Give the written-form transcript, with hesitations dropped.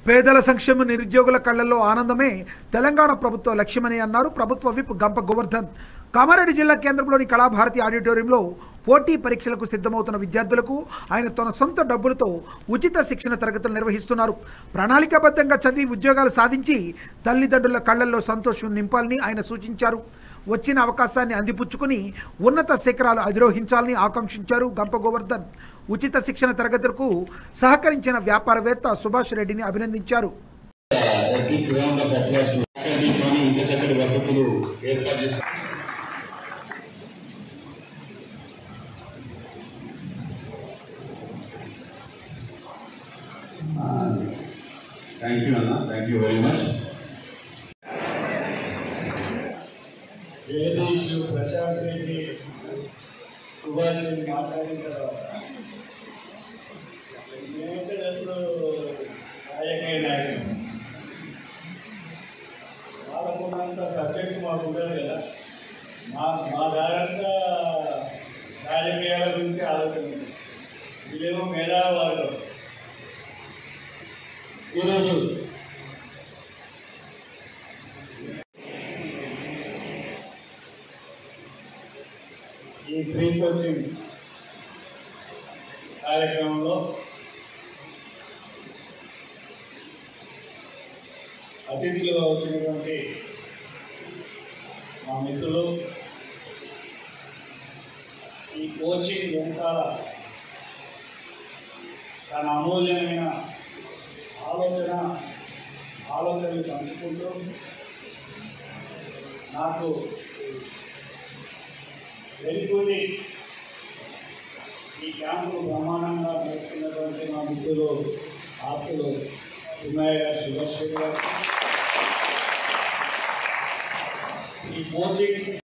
పేదల సంక్షేమ నిరుద్యోగుల కళ్లలో ఆనందమే తెలంగాణ ప్రభుత్వ లక్ష్యమని అన్నారు ప్రభుత్వ విప్ గంప గోవర్ధన్. కామారెడ్డి జిల్లా కేంద్రంలోని కళాభారతి ఆడిటోరియంలో పోటీ పరీక్షలకు సిద్ధమవుతున్న విద్యార్థులకు ఆయన తన సొంత డబ్బులతో ఉచిత శిక్షణ తరగతులు నిర్వహిస్తున్నారు. ప్రణాళికాబద్ధంగా చదివి ఉద్యోగాలు సాధించి తల్లిదండ్రుల కళ్లలో సంతోషం నింపాలని ఆయన సూచించారు. వచ్చిన అవకాశాన్ని అందిపుచ్చుకుని ఉన్నత శిఖరాలు అధిరోహించాలని ఆకాంక్షించారు గంప గోవర్ధన్. ఉచిత శిక్షణ తరగతులకు సహకరించిన వ్యాపారవేత్త సుభాష్ రెడ్డిని అభినందించారు. Thank you, Anna. Thank you very much. Jagadish Prashanth Reddy Subhash Reddy మాట్లాడిన తర్వాత నేనైతే అసలు రాజకీయ నాయకుడు వాళ్ళకున్నంత సబ్జెక్ట్ మాకు ఉండదు కదా. మా దారంతా రాజకీయాల గురించి ఆలోచన ఉంది. వీళ్ళేమో మేధావి వర్గం. ఈరోజు ఈ ఫ్రీ కోచింగ్ కార్యక్రమంలో అతిథులుగా వచ్చినటువంటి మా మిత్రులు, ఈ కోచింగ్ వెనకాల తన అమూల్యమైన ఆలోచనలు పంచుకుంటూ నాకు వెలుగుని ఈ క్యాంపు బ్రహ్మాండంగా నడుస్తున్నటువంటి మా మిత్రులు ఆప్తులు ఉమయ్య గారు, సుభాష్ గారు ఈ కోచింగ్